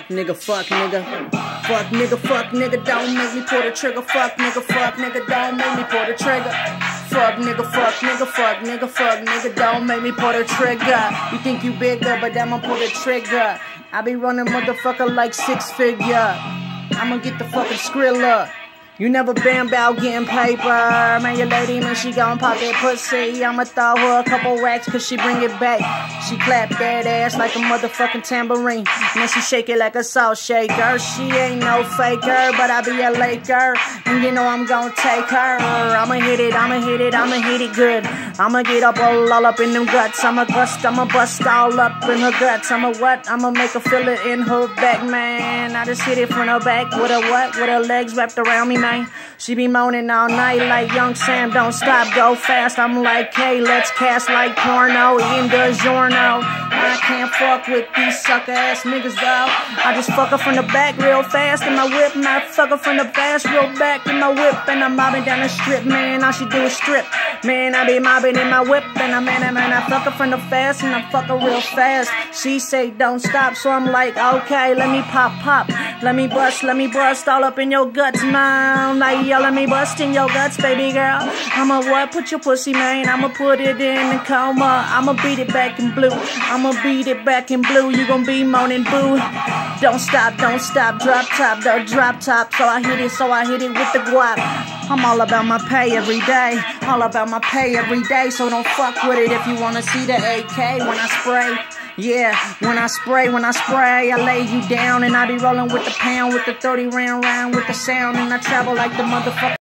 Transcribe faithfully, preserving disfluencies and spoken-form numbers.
Fuck nigga, fuck nigga. Fuck nigga, fuck nigga, don't make me pull the trigger. Fuck nigga, fuck nigga, don't make me pull the trigger. Fuck nigga, fuck nigga, fuck nigga, fuck nigga, don't make me pull the trigger. You think you bigger, but I'ma pull the trigger. I be running motherfucker like six figure. I'ma get the fucking Skrilla. You never been about getting paper. Man, your lady, man, she gon' pop that pussy. I'ma throw her a couple racks cause she bring it back. She clap that ass like a motherfucking tambourine. Man, she shake it like a salt shaker. She ain't no faker, but I be a Laker. And you know I'm gon' take her. I'ma hit it, I'ma hit it, I'ma hit it good. I'ma get up all, all up in them guts. I'ma bust, I'ma bust all up in her guts. I'ma what? I'ma make her feel it in her back, man. I just hit it from her back with her what? With her legs wrapped around me, man. She be moaning all night like Young Sam, don't stop, go fast. I'm like, hey, let's cast like porno in the giorno. I can't fuck with these sucker ass niggas, though. I just fuck her from the back real fast in my whip, and I fuck her from the fast real back in my whip, and I'm mobbing down the strip, man. All she do is strip, man. I be mobbing in my whip, and I'm man, man. I fuck her from the fast, and I fuck her real fast. She say don't stop, so I'm like, okay, let me pop, pop, let me bust, let me bust all up in your guts, man. Like, yo, let me bust in your guts, baby girl. I'ma what? Put your pussy, man. I'ma put it in the coma. I'ma beat it back in blue. I'ma beat it back in blue. You gon' be moaning boo. Don't stop, don't stop. Drop top, don't drop top. So I hit it, so I hit it with the guap. I'm all about my pay every day. All about my pay every day. So don't fuck with it if you wanna see the A K when I spray. Yeah, when I spray, when I spray, I lay you down, and I be rolling with the pound, with the thirty round round, with the sound, and I travel like the motherfucker.